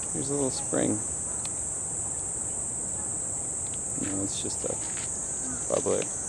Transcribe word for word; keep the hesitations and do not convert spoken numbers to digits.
Here's a little spring. No, it's just a bubbler.